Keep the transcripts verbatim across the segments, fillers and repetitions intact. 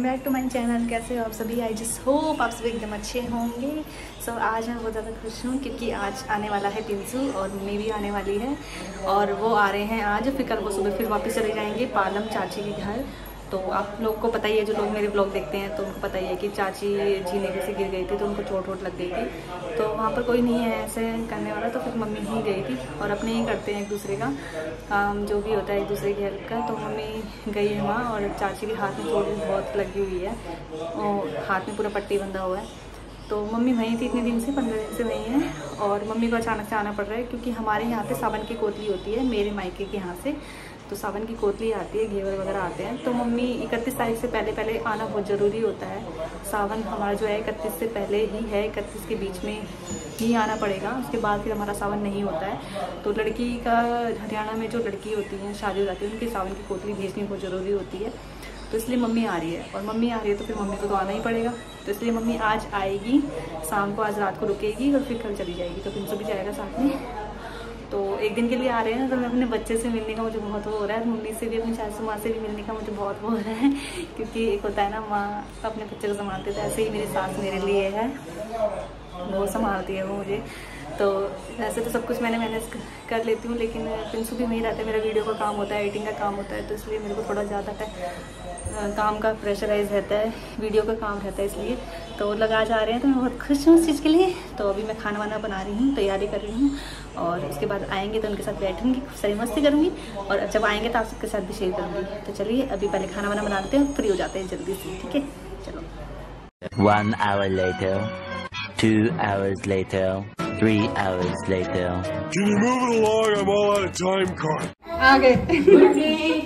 Welcome back to my channel. कैसे हो आप सभी? आई जस्ट होप आप सभी एकदम अच्छे होंगे। सो so, आज मैं बहुत ज़्यादा खुश हूँ क्योंकि आज आने वाला है पिंसू और मम्मी भी आने वाली है और वो आ रहे हैं आज। फिर कल वो सुबह फिर वापस चले जाएंगे पालम चाची के घर। तो आप लोग को पता ही है, जो लोग मेरे ब्लॉग देखते हैं तो उनको पता ही है कि चाची झीने से गिर गई थी तो उनको चोट वोट लग गई थी। तो वहाँ पर कोई नहीं है ऐसे करने वाला, तो फिर मम्मी ही गई थी और अपने ही करते हैं एक दूसरे का काम जो भी होता है एक दूसरे की हेल्प का। तो मम्मी गई है वहाँ और चाची के हाथ में चोट बहुत लगी हुई है और हाथ में पूरा पट्टी बंधा हुआ है। तो मम्मी वहीं थी इतने दिन से, पंद्रह दिन से वहीं है और मम्मी को अचानक से आना पड़ रहा है क्योंकि हमारे यहाँ पे सावन की कोतली होती है मेरे मायके के यहाँ से। तो सावन की कोतली आती है, घेवर वगैरह आते हैं। तो मम्मी इकतीस तारीख से पहले पहले आना बहुत ज़रूरी होता है। सावन हमारा जो है इकतीस से पहले ही है, इकतीस के बीच में ही आना पड़ेगा, उसके बाद फिर हमारा सावन नहीं होता है। तो लड़की का हरियाणा में जो लड़की होती है शादी हो जाती है उनकी सावन की कोतली भेजनी बहुत ज़रूरी होती है। तो इसलिए मम्मी आ रही है और मम्मी आ रही है तो फिर मम्मी को तो आना ही पड़ेगा। तो इसलिए मम्मी आज आएगी, शाम को आज रात को रुकेगी और फिर कल चली जाएगी। तो पिंसू भी जाएगा साथ में। तो एक दिन के लिए आ रहे हैं तो मैं अपने बच्चे से मिलने का मुझे बहुत वो हो रहा है, मम्मी से भी अपनी सासू माँ से भी मिलने का मुझे बहुत वो हो रहा है क्योंकि एक होता है ना माँ अपने बच्चे को संभालते, तो ऐसे ही मेरी सास मेरे लिए है, बहुत संभालती है वो मुझे। तो ऐसे तो सब कुछ मैंने मैनेज कर लेती हूँ, लेकिन पिंसू भी नहीं रहता है, मेरा वीडियो का काम होता है, एडिटिंग का काम होता है, तो इसलिए मेरे को थोड़ा ज़्यादा काम का प्रेशराइज रहता है, वीडियो का काम रहता है इसलिए। तो लगा जा रहे हैं तो मैं बहुत खुश हूँ उस चीज़ के लिए। तो अभी मैं खाना वाना बना रही हूँ, तैयारी कर रही हूँ और उसके बाद आएंगे तो उनके साथ बैठूंगी, खूब सारी मस्ती करूँगी और जब आएंगे तो आप सबके साथ भी शेयर करूँगी। तो चलिए अभी पहले खाना वाना बनाते हैं, फ्री हो जाते हैं जल्दी से, ठीक है? चलो। One hour later, two hours later, three hours later. Can you move it along? I'm all out of time card. आ गए।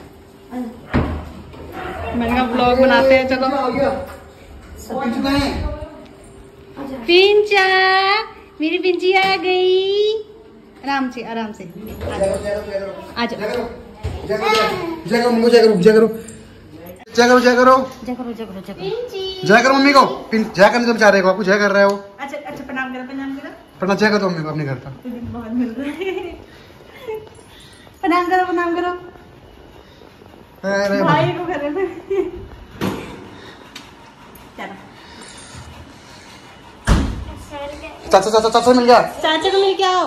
मैंने कहा ब्लॉग बनाते हैं, चलो। पिंचा, मेरी पिंची आ गई। आराम से आराम से आ जाओ। जय करो जय करो जय करो जय करो जय करो जय करो जय करो जय करो जय करो जय करो मम्मी को। जय करने तुम चाह रहे हो, आपको जय कर रहे हो। अच्छा अच्छा, प्रणाम करो प्रणाम करो प्रणाम जय करो मम्मी को अपने घर का। बहुत मिल रहा है। प्रणाम करो प्रणाम करो भाई को कर रहे थे। चलो चाचा चाचा चाचा मिल गया, चाचा को लेके आओ।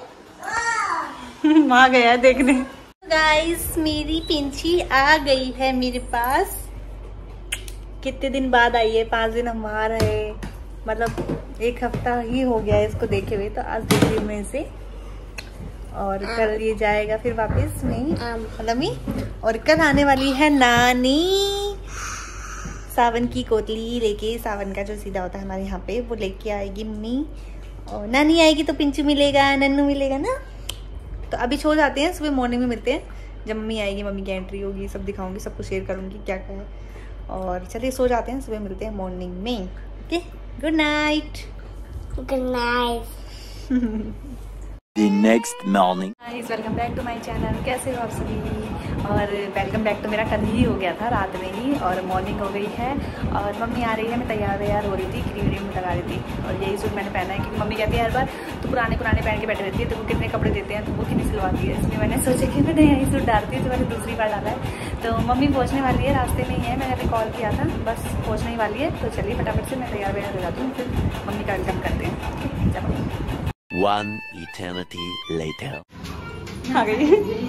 वहाँ गया है देखने। गाइस मेरी पिंची आ गई है मेरे पास, कितने दिन बाद आई है, पाँच दिन हम वहाँ रहे, मतलब एक हफ्ता ही हो गया है इसको देखे हुए। तो आज देख रही मैं इसे और कल ये जाएगा फिर वापस नहीं मम्मी। और कल आने वाली है नानी सावन की कोतली लेके, सावन का जो सीधा होता है हमारे यहाँ पे वो लेके आएगी मम्मी। और नानी आएगी तो पिंचू मिलेगा, नन्नू मिलेगा ना। तो अभी सो जाते हैं, सुबह मॉर्निंग में मिलते हैं जब मम्मी आएगी, मम्मी की एंट्री होगी, सब दिखाऊंगी, सब कुछ शेयर करूंगी क्या क्या है। और चलिए सो जाते हैं, सुबह मिलते हैं मॉर्निंग में। Okay, good night. Good night. The next morning. Guys welcome back to my channel. कैसे हो आप सभी? और वेलकम बैक तो मेरा कल ही हो गया था, रात में ही, और मॉर्निंग हो गई है और मम्मी आ रही है। मैं तैयार तैयार हो रही थी, क्रीम व्रीम लगा रही थी और यही सूट मैंने पहना है क्योंकि मम्मी कहती है हर बार तो पुराने पुराने पहन के बैठे रहती है, तो वो कितने कपड़े देते हैं तो वो कितनी सिलवाती है। इसलिए मैंने सोचा कि मैं नया ही सूट डालती हूँ, तो मैंने दूसरी बार डाला है। तो मम्मी पहुँचने वाली है, रास्ते में ही है, मैंने अभी कॉल किया था, बस पहुँचने ही वाली है। तो चलिए फटाफट से मैं तैयार वैयार हो जाती हूँ, फिर मम्मी का वेलकम करते हैं। चलो। One eternity later. आ गई।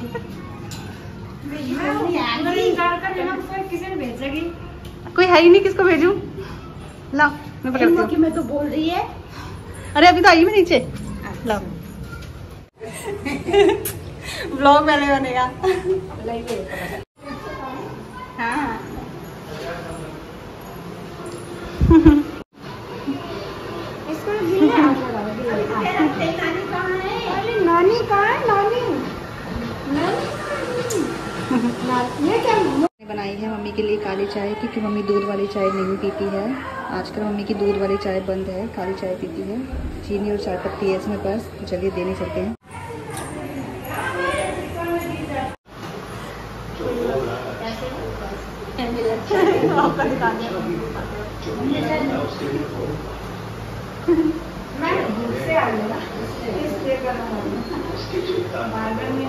कोई है ही नहीं, किसको भेजूं? लाओ मैं पकड़ती हूँ। मैं तो बोल रही है। अरे अभी तो आई मैं नीचे। लाओ ब्लॉग पहले बनेगा। हाँ नानी कहाँ है? नानी ये क्या बनाई है मम्मी के लिए काली चाय, क्योंकि मम्मी दूध वाली चाय नहीं पीती है। आजकल मम्मी की दूध वाली चाय बंद है, काली चाय पीती है। चीनी और चाय पत्ती है इसमें बस। तो चलिए देने चलते हैं।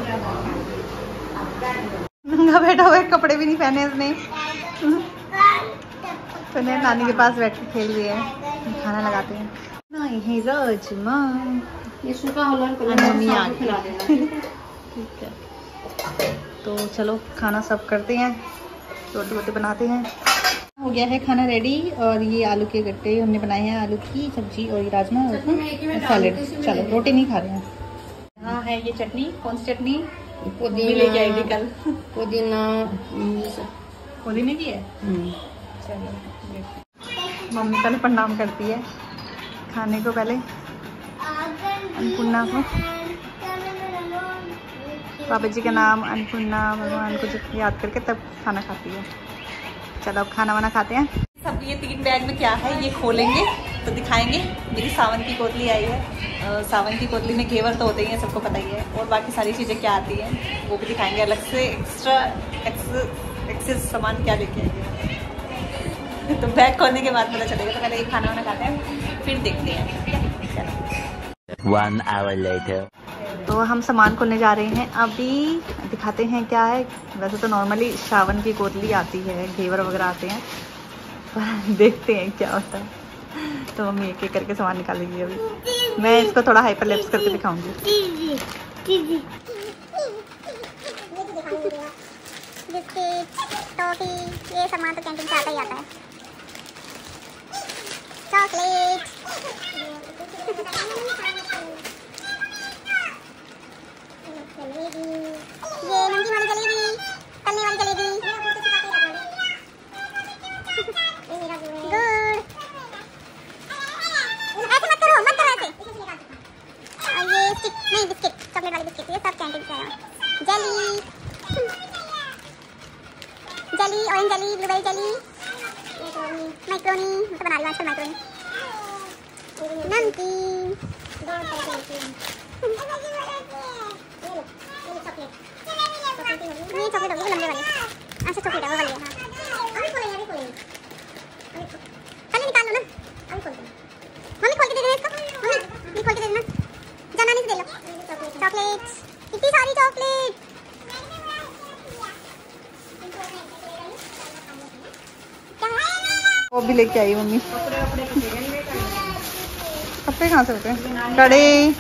नंगा बैठा हुआ है, कपड़े भी नहीं पहने इसने। तो नहीं, नानी के पास बैठ के खेल रही है, खाना लगाते हैं। नहीं है राजमा, ये सूखा होला मम्मी आ गई। ठीक है, तो चलो खाना सब करते हैं, रोटी वोटी बनाते हैं। हो गया है खाना रेडी, और ये आलू के गट्टे हमने बनाए हैं, आलू की सब्जी और ये राजमा और सैलेड। चलो रोटी नहीं खा रहे हैं। हाँ है ये चटनी, कौन सी चटनी? पुदीना लेके आई थी कल। पुदीना पुदीने की है। चलो मम्मी पहले प्रणाम करती है खाने को, पहले अन्नपूर्णा को, बाबा जी का नाम अन्नपूर्णा भगवान को याद करके तब खाना खाती है। चलो अब खाना वाना खाते हैं। सब ये तीन बैग में क्या है ये खोलेंगे तो दिखाएंगे। मेरी सावन की कोतली आई है। आ, सावन की कोतली में घेवर तो होते ही हैं, सबको पता ही है, और बाकी सारी चीज़ें क्या आती हैं वो भी दिखाएंगे अलग से। एक्स्ट्रा एक्सेस सामान क्या लेके आएंगे तो बैग खोलने के बाद पता चलेगा। तो पहले ये खाना वाना खाते हैं फिर देखते हैं। One hour later. तो हम सामान खोलने जा रहे हैं अभी, दिखाते हैं क्या है। वैसे तो नॉर्मली सावन की कोतली आती है, घेवर वगैरह आते हैं, पर देखते हैं क्या होता है। तो मम्मी एक एक करके सामान निकालेंगी अभी। मैं इसको थोड़ा हाइपर लिप्स करके दिखाऊंगी। टॉफी, ये सामान तो कैंटीन से आता ही आता है। चॉकलेट, ये नमकीन वाली जलेबी, तलने वाली जलेबी, गुड़। ऐसे मत करो, मत करो ऐसे। और ये स्टिक, नहीं बिस्किट, चॉकलेट वाले बिस्किट, ये सब कैंटीन से आए हैं। Jelly, jelly, orange jelly, blueberry jelly, macaroni, मतलब बना रही हूँ आजकल मैक्रोनी, नमकीन, ये चॉकलेट होगी लंबे वाली। अच्छा चॉकलेट है वो वाली है। अभी खोलेंगे, अभी खोलेंगे, पहले निकाल लो ना। अभी खोलते हैं, मम्मी खोल के दे देना इसको। मम्मी ये खोल के दे देना, जनानी से दे लो चॉकलेट। इतनी सारी चॉकलेट, वो भी लेके आई मम्मी। कपड़े कहाँ से होते हैं? कड़े,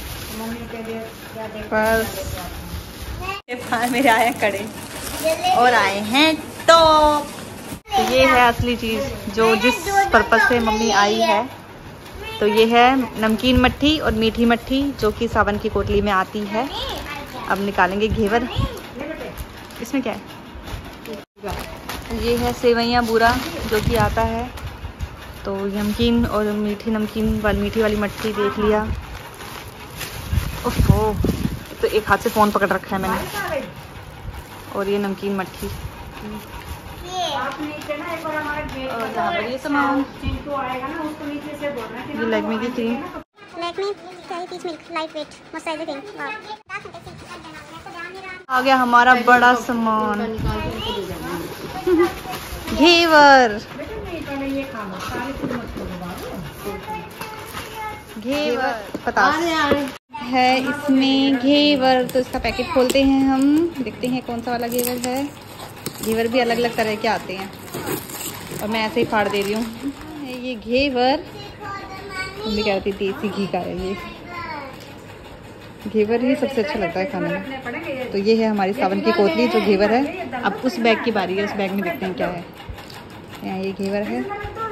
पर्स, मेरे आए हैं कड़े और आए हैं टॉप। तो ये है असली चीज़ जो जिस पर्पस से मम्मी आई है। तो ये है नमकीन मट्ठी और मीठी मट्ठी जो कि सावन की कोटली में आती है। अब निकालेंगे घेवर। इसमें क्या है? ये है सेवैयाँ बूरा जो कि आता है। तो नमकीन और मीठी नमकीन वाली मीठी वाली मट्ठी देख लिया। ओहो, तो एक हाथ से फ़ोन पकड़ रखा है मैंने। और ये नमकीन मट्ठी और यहाँ पर ये सामान, ये लैक्मे की cream, Lakme cherry peach milk lightweight moisturizer cream। आ गया हमारा बड़ा सामान घेवर। घेवर पता है इसमें घेवर। तो इसका पैकेट खोलते हैं हम, देखते हैं कौन सा वाला घेवर है। घेवर भी अलग अलग तरह के आते हैं और मैं ऐसे ही फाड़ दे रही हूँ। ये घेवर मम्मी कह रही थी देसी घी का है। ये घेवर ही सबसे अच्छा लगता है खाने में। तो ये है हमारी सावन की कोतली जो घेवर है। अब उस बैग की बारी है, उस बैग में देखते हैं क्या है। यहाँ ये घेवर है,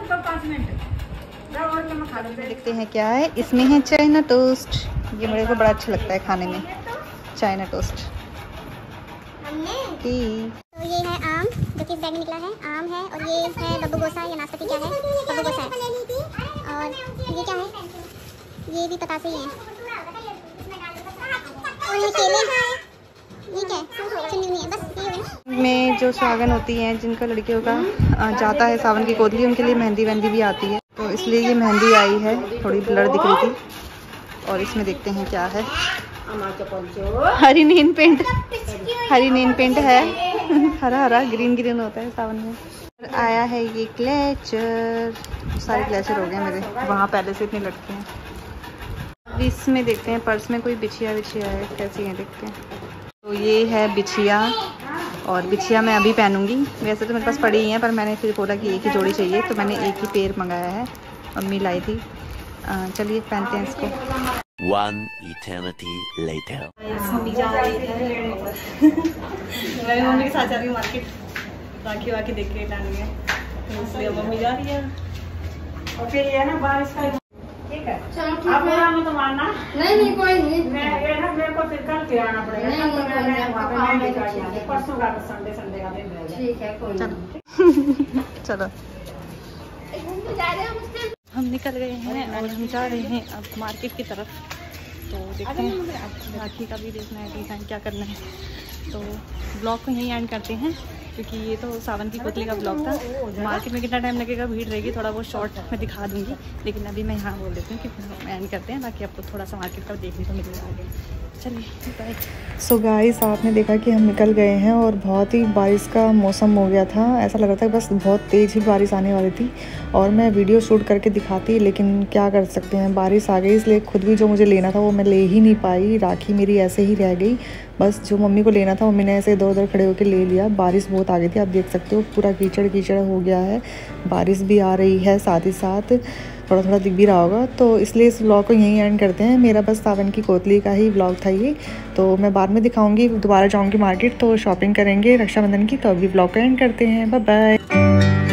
देखते हैं क्या है। इसमें है चाइना टोस्ट। ये मेरे को बड़ा अच्छा लगता है खाने में, चाइना टोस्ट। तो ये है आम जो कि इस बैग में निकला है, आम है। और ये है बब्बू गोसा या नाशपाती, क्या है बब्बू गोसा है। और ये क्या है, ये भी पता से ही है। और ये केले हैं, ये क्या है, चुन्नी है, बस ये में जो सागन होती हैं जिनका लड़कियों का जाता है सावन की कोतली, उनके लिए मेहंदी वहंदी भी आती है। तो इसलिए ये मेहंदी आई है, थोड़ी ब्लर दिख रही थी। और इसमें देखते हैं क्या है। हरी नीन पेंट, हरी नीन पेंट है। हरा हरा ग्रीन ग्रीन होता है सावन में। आया है ये क्लेचर, सारे क्लेचर हो गए मेरे, वहाँ पहले से इतने लटके हैं। अब इसमें देखते हैं पर्स में कोई बिछिया बिछिया है, कैसी है देखते हैं। तो ये है बिछिया और बिछिया मैं अभी पहनूंगी। वैसे तो मेरे पास पड़ी ही हैं, पर मैंने फिर बोला कि एक ही जोड़ी चाहिए, तो मैंने एक ही पेयर मंगाया है, मम्मी लाई थी। चलिए पहनते हैं इसको। One eternity later. मम्मी जा रही है मैं भी मम्मी के साथ जा रही हूँ मार्केट, राखी वाखी देख के लानी है, तो इसलिए मम्मी जा रही है। और फिर ये ना बारिश का ठीक है, आप बुरा मत मानना। नहीं नहीं कोई नहीं, मैं ये ना मेरे को फिर कल के आना पड़ेगा। नहीं, नहीं, मैं नहीं, वहाँ पे आप नहीं आओगे लेकर तो आऊँगी। ठीक है। परसों का संडे संडे का दिन रहेगा। ठीक है कोई नहीं। चलो हम निकल गए हैं और हम जा रहे हैं अब मार्केट की तरफ। तो देखते हैं राखी का भी देखना है, डिज़ाइन क्या करना है। तो ब्लॉग को यहीं एंड करते हैं, क्योंकि ये तो सावन की कोतली का ब्लॉग था। मार्केट में कितना टाइम लगेगा, भीड़ रहेगी, थोड़ा बहुत शॉर्ट में दिखा दूंगी, लेकिन अभी मैं यहाँ बोल देती हूँ कि एंड करते हैं, ताकि आपको थोड़ा सा मार्केट का देखने को मिलेगा आगे। चलिए बाय। सो गाइस, आपने देखा कि हम निकल गए हैं और बहुत ही बारिश का मौसम हो गया था। ऐसा लग रहा था बस बहुत तेज़ ही बारिश आने वाली थी, और मैं वीडियो शूट करके दिखाती, लेकिन क्या कर सकते हैं, बारिश आ गई, इसलिए खुद भी जो मुझे लेना था वो मैं ले ही नहीं पाई। राखी मेरी ऐसे ही रह गई। बस जो मम्मी को लेना था मम्मी ने ऐसे इधर उधर खड़े होकर ले लिया। बारिश बहुत आ गई थी, आप देख सकते हो पूरा कीचड़ कीचड़ हो गया है, बारिश भी आ रही है, साथ ही साथ थोड़ा थोड़ा दिख भी रहा होगा। तो इसलिए इस व्लॉग को यहीं एंड करते हैं। मेरा बस सावन की कोतली का ही व्लॉग था ये, तो मैं बाद में दिखाऊंगी। दोबारा जाऊंगी मार्केट तो शॉपिंग करेंगे रक्षाबंधन की, तो अभी व्लॉग को एंड करते हैं। Bye bye.